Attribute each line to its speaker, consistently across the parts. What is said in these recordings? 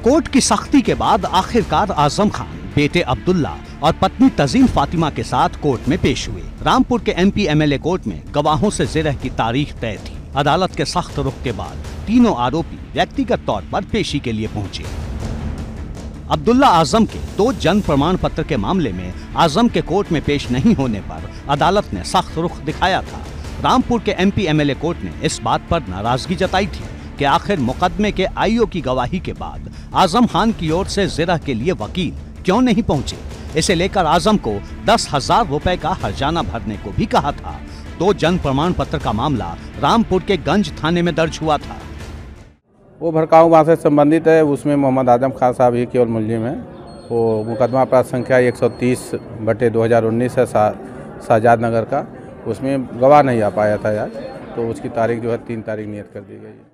Speaker 1: Court की सख्ती के बाद आखिरकार आजम खान बेटे अब्दुल्ला और पत्नी तजीन फातिमा के साथ कोर्ट में पेश हुए। रामपुर के MP MLA कोर्ट में गवाहों से जिरह की तारीख तय थी। अदालत के सख्त रुख के बाद तीनों आरोपी व्यक्तिगत तौर पर पेशी के लिए पहुंचे। अब्दुल्ला आजम के 2 जन्म प्रमाण पत्र के मामले में आजम के कोर्ट में पेश नहीं होने पर अदालत ने सख्त रुख दिखाया था। रामपुर के MP MLA कोर्ट ने इस बात पर नाराजगी जताई थी कि आखिर मुकदमे के IO की गवाही के बाद आजम खान की ओर से जिरह के लिए वकील क्यों नहीं पहुंचे। इसे लेकर आजम को 10,000 रुपए का हर्जाना भरने को भी कहा था। 2 जन्म प्रमाण पत्र का मामला रामपुर के गंज थाने में दर्ज हुआ था।
Speaker 2: वो भड़काऊ बात से संबंधित है, उसमें मोहम्मद आजम खान साहब ही केवल मुलजिम है। वो मुकदमा अपराध संख्या 130/2019 है शाहजाद नगर का। उसमें गवाह नहीं आ पाया था यार, तो उसकी तारीख जो है 3 तारीख नियत कर दी गई है।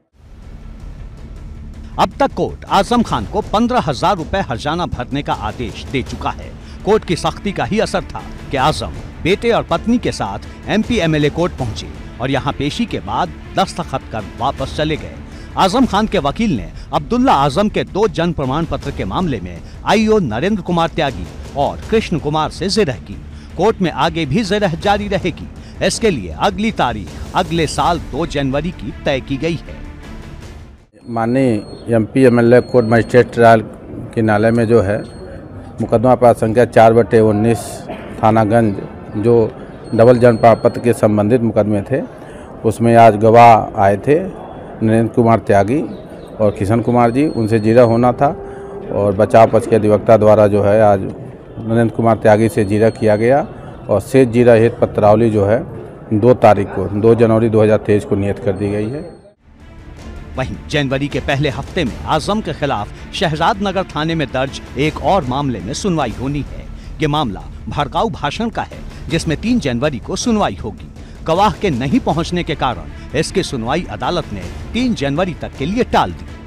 Speaker 1: अब तक कोर्ट आजम खान को 15,000 रुपए हर्जाना भरने का आदेश दे चुका है। कोर्ट की सख्ती का ही असर था कि आजम बेटे और पत्नी के साथ MP MLA कोर्ट पहुंचे और यहां पेशी के बाद दस्तखत कर वापस चले गए। आजम खान के वकील ने अब्दुल्ला आजम के 2 जन्म प्रमाण पत्र के मामले में IO नरेंद्र कुमार त्यागी और कृष्ण कुमार से जिरह की। कोर्ट में आगे भी जिरह जारी रहेगी। इसके लिए अगली तारीख अगले साल 2 जनवरी की तय की गई है।
Speaker 2: माननीय MP MLA court magistrate trial के न्यायालय में जो है मुकदमा अपराध संख्या 4/19 थानागंज जो डबल जन्म प्रमाण पत्र के संबंधित मुकदमे थे, उसमें आज गवाह आए थे नरेंद्र कुमार त्यागी और किशन कुमार जी। उनसे जिरह होना था और बचाव पक्ष के अधिवक्ता द्वारा जो है आज नरेंद्र कुमार त्यागी से जिरह किया गया और शेष जिरह हेतु पत्रावली जो है 2 तारीख को 2 जनवरी 2023 को नियत कर दी गई है।
Speaker 1: वहीं जनवरी के पहले हफ्ते में आजम के खिलाफ शहजाद नगर थाने में दर्ज एक और मामले में सुनवाई होनी है। ये मामला भड़काऊ भाषण का है, जिसमें 3 जनवरी को सुनवाई होगी। गवाह के नहीं पहुंचने के कारण इसकी सुनवाई अदालत ने 3 जनवरी तक के लिए टाल दी।